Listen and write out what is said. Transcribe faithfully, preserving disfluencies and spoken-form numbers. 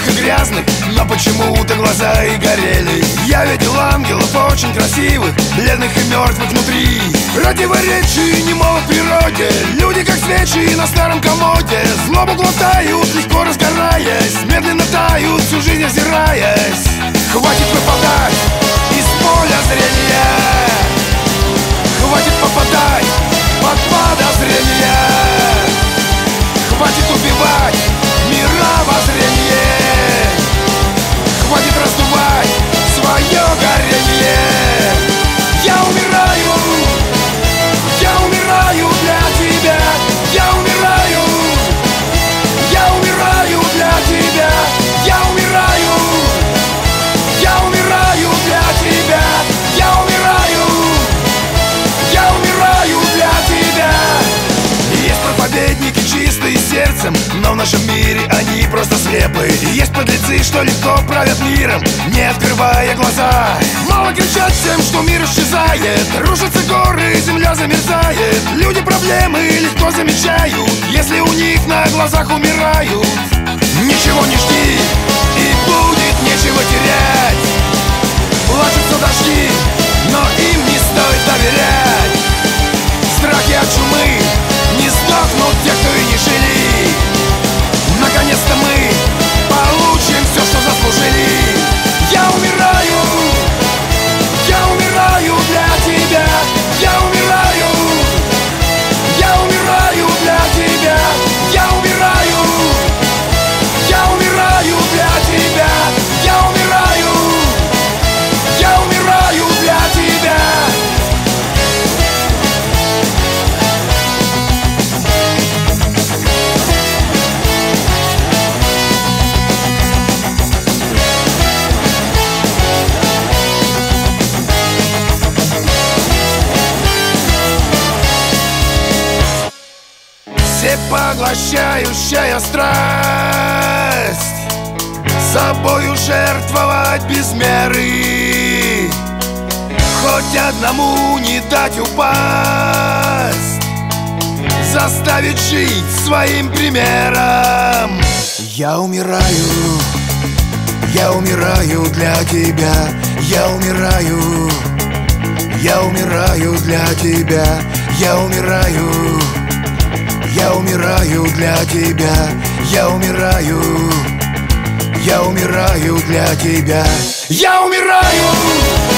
и грязных, но почему-то глаза и горели. Я видел ангелов очень красивых, бледных и мертвых внутри. Противоречий немало в природе, люди как свечи на старом комоде. Злобу глотают, легко разгораясь, медленно тают, всю жизнь озираясь. Хватит выпадать из поля зрения, хватит попадать под подозрение, хватит убивать мировоззрение, хватит раздувать свое горение. Я умираю, я умираю для тебя, я умираю, я умираю для тебя, я умираю, я умираю для тебя, я умираю, я умираю для тебя. Есть проповедники чистые сердцем, но в нашем мире они просто слепы. Есть подлецы, что легко правят миром, не открывая глаза. Мало кричать всем, что мир исчезает, рушатся горы, земля замерзает. Люди проблемы легко замечают, если у них на глазах умирают. Ничего не жди, и будет нечего терять. Ложатся дожди, но им не стоит доверять. Страхи от чумы, не сдохнут те, кто и не жили. Наконец-то мы получим все, что заслужили. Я умираю, я умираю для тебя, я умираю, я умираю для тебя, я умираю, я умираю для тебя, я умираю, я умираю для тебя. Всепоглощающая страсть, собою жертвовать без меры, хоть одному не дать упасть, заставить жить своим примером. Я умираю, я умираю для тебя, я умираю, я умираю для тебя, я умираю, я умираю для тебя, я умираю, я умираю для тебя, я умираю.